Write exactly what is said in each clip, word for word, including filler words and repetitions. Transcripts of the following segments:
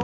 oh.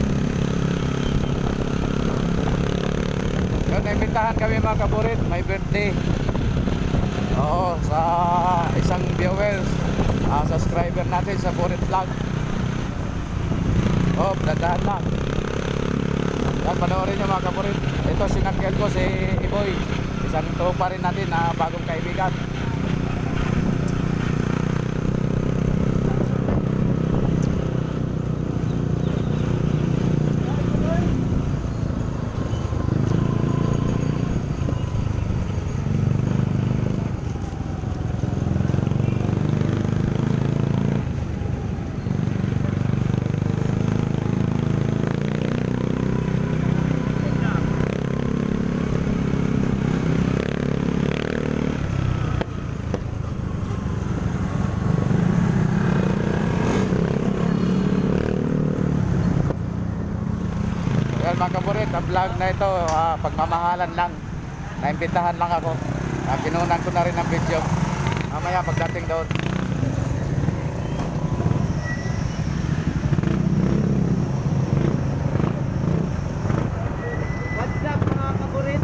Yun, naimbitahan kami mga kaburit. May birthday. Oo, sa isang viewers, uh, subscriber natin sa Burit Vlog. Oh, dandahan lang. Yan, panoorin nyo mga kaburit. Ito sinakyan ko si Iboy. Isang tropa rin natin na bagong kaibigan. Mga kaburit, ang vlog na ito, uh, pagmamahalan lang. Naimbitahan lang ako. Uh, pinunan ko na rin ang video. Mamaya pagdating doon. What's up mga kaburit?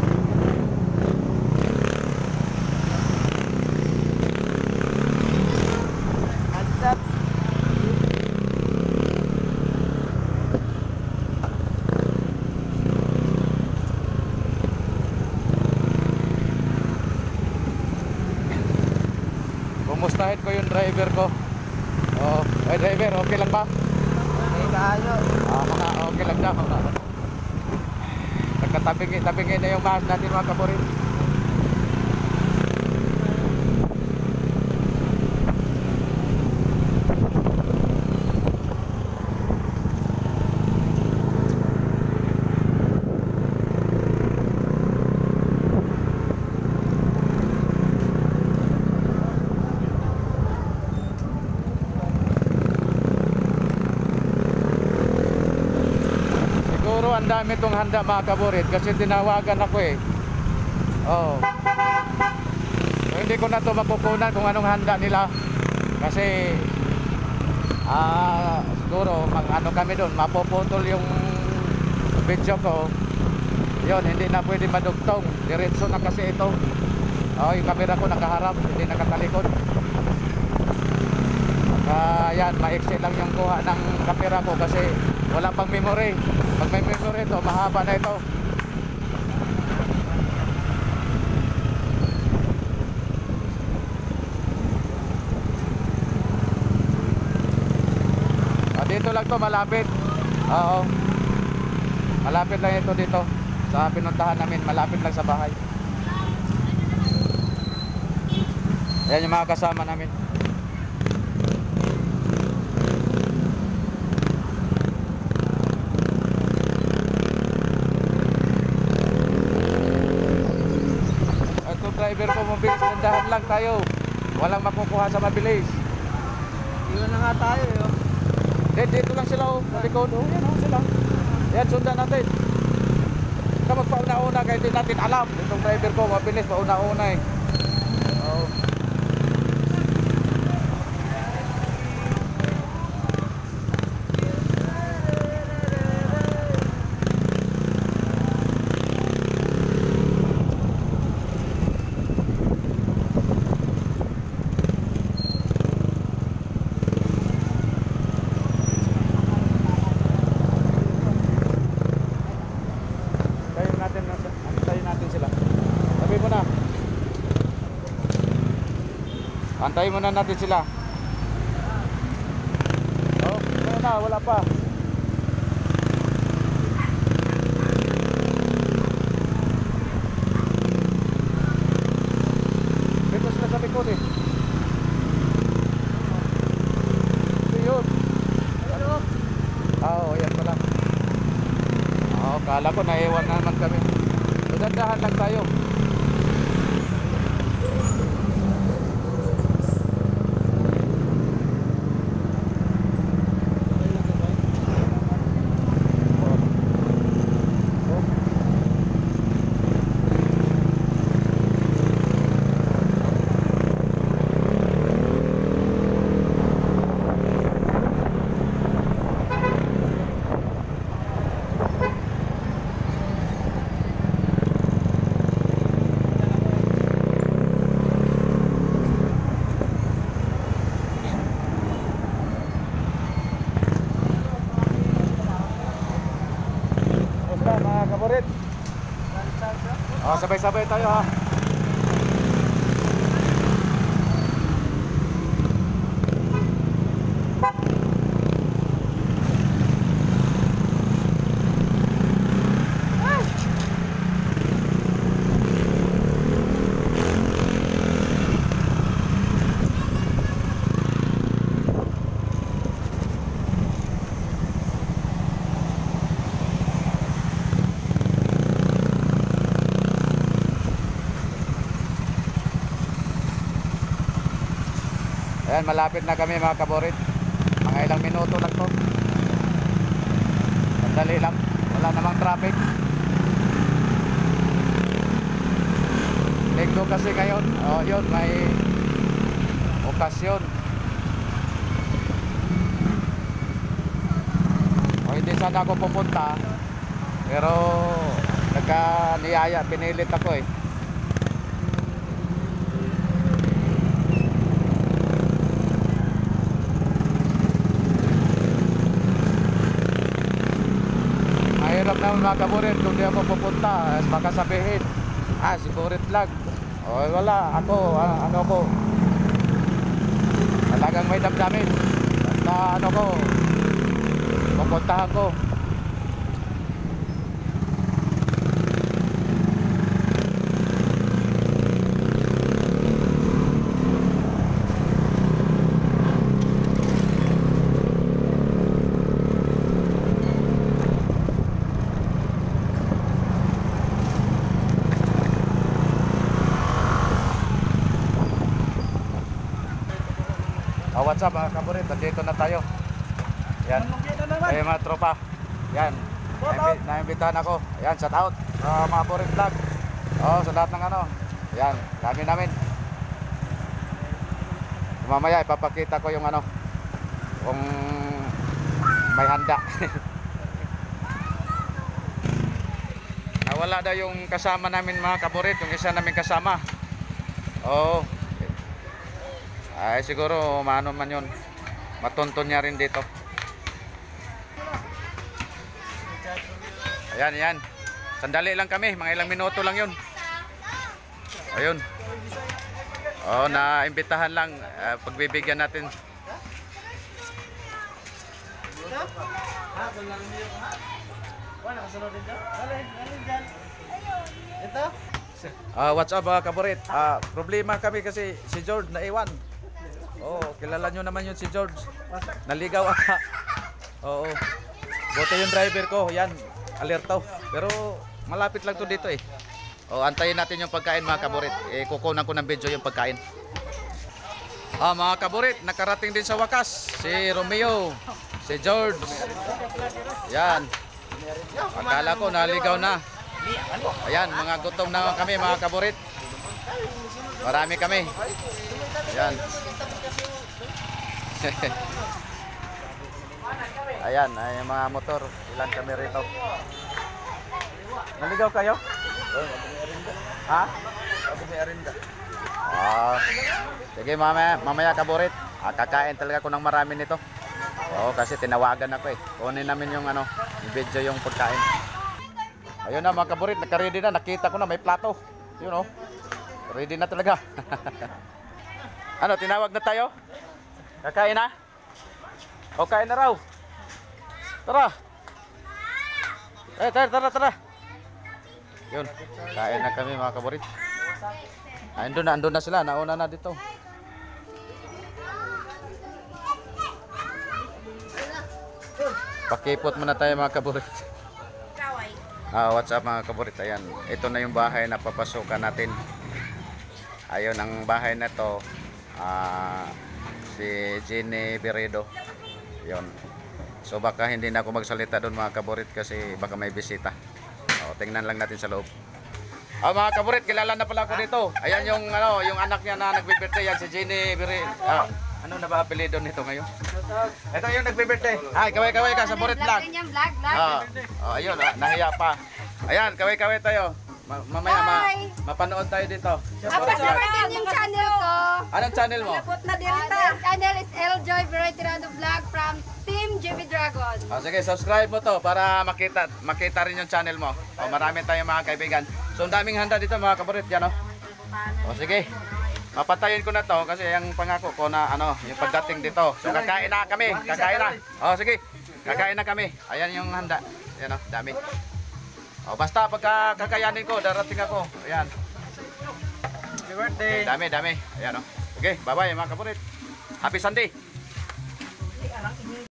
What's up? Kumustahin ko yung driver ko. Oh, ay driver, okay lang ba? Okay kayo. Ah, mga okay lang daw. Nagkatabingin-tabingin na yung mahal natin mga kaburit. Ang dami itong handa mga kaburit kasi tinawagan ako eh. Oh. So, hindi ko na ito mapupunan kung anong handa nila kasi ah, siguro mag ano kami doon, mapuputol yung video ko. Yun, hindi na pwede madugtong. Diretso na kasi ito. Oh, yung camera ko nakaharap, hindi nakatalikod. Kaya yan, maiksi lang yung kuha ng camera ko kasi wala pang memory. Pag may memory ito, mahaba na ito. Ah, dito lang to, malapit. Oo. Malapit lang ito dito. Sa pinuntahan namin, malapit lang sa bahay. Yan yung mga kasama namin. Driver ko, mabilis, dandahan lang tayo. Walang makukuha sa mabilis. Iwan na nga tayo eh. Dito, dito lang sila oh, malikod. Oh, yan oh, sila. Yan, sundan natin. Ika magpauna-una kahit hindi natin alam. Itong driver ko, mabilis, pauna-una eh. Oh. Antayin muna natin sila. Oh, wala, wala pa. Dito sila sa likod eh. Ito yun. Ah, oh, yan pala. Oh, kala ko naiwan na naman kami. Dandahan lang tayo. kaburit. Oh, sabay-sabay tayo ha. Ayan, malapit na kami mga kaburit. Mga ilang minuto lang to. Sandali lang. Wala namang traffic. Linggo kasi ngayon. O yun, may okasyon. O hindi sana ako pupunta. Pero nagka-niyaya, pinilit ako eh. Mahirap naman mga kaburit kung di ako pupunta. Baka sabihin, ah si Burit lang. O wala, ako, ah, ano ko, talagang may damdamin. Na ano ko, pupuntahan ko. Oh, what's up mga kaburit? Dito na tayo. Yan. Ay mga tropa. Yan. Naimbi- Naimbitahan ako. Yan, shout out. Uh, mga Burit vlog. Oh, sa lahat ng ano. Yan, kami namin. Mamaya ipapakita ko yung ano. Kung may handa. Nawala daw yung kasama namin mga kaburit. Yung isa namin kasama. Oh. Ay siguro maano man yun, matunton niya rin dito. Ayan, ayan. Sandali lang kami, mga ilang minuto lang yun. Ayun. Oh, naimbitahan lang, uh, pagbibigyan natin. Uh, what's up mga kaburit? Uh, problema kami kasi si George naiwan. Oo, kilala nyo naman yun si George. Naligaw ata. Oo. Buti yung driver ko, yan, alerto. Pero malapit lang to dito eh. O, antayin natin yung pagkain mga kaburit. Eh, kukunan ko ng video yung pagkain. Ah, mga kaburit, nakarating din sa wakas si Romeo, si George. Yan. Akala ko naligaw na. Ayan, mga gutom na kami mga kaburit. Marami kami. Ayan. Ayan, ay mga motor. Ilan kami rito. Naligaw kayo? Ha? Ah, sige mamaya, mamaya kaburit. Ah, kakain talaga ko ng marami nito. Oo, kasi tinawagan ako eh. Kunin namin yung ano, yung video yung pagkain. Ayun na mga kaburit, naka-ready na. Nakita ko na may plato. Yun o. Ready na talaga. Ano, tinawag na tayo? Kakain na? O, kain na raw. Tara. Eh, tara, tara, tara. Yun, kain na kami mga kaburit. Andun na, andun na sila. Nauna na dito. Pakipot muna tayo mga kaburit. Ah, what's up mga kaburit? Ayan, ito na yung bahay na papasukan natin. Ayun, ang bahay na to, ah, si Jenny Beredo. Yun. So baka hindi na ako magsalita doon mga kaburit kasi baka may bisita. O, tingnan lang natin sa loob. Ah, mga kaburit, kilala na pala ako dito. Ayan yung ano, yung anak niya na nagbe-birthday, yan si Jenny Beredo. Ah, ano na ba apelyido nito ngayon? Ito yung nagbe-birthday. Ay, kaway-kaway ka sa Burit vlog. Vlog, vlog. Ah, oh, ayun, ah, nahiya pa. Ayan, kaway-kaway tayo. Ma mamaya ma Hi! mapanood tayo dito. Apa-support din yung channel ko. Anong channel mo? Napot na dirita. Uh, channel is Eljoy Variety Random Vlog from Team J B Dragon. Oh, sige, subscribe mo to para makita makita rin yung channel mo. Oh, marami tayong mga kaibigan. So, ang daming handa dito mga kaburit, yan oh. Oh, sige. Papatayin ko na to kasi yung pangako ko na ano, yung pagdating dito. So, kakain na kami, kakain na. Oh, sige. Kakain na kami. Ayan yung handa. Yan oh, dami. Oh, basta pagka kakayanin ko, darating ako. Ayan. Happy birthday. Dami, dami. Ayan oh. Okay, bye-bye mga kaburit. Happy Sunday.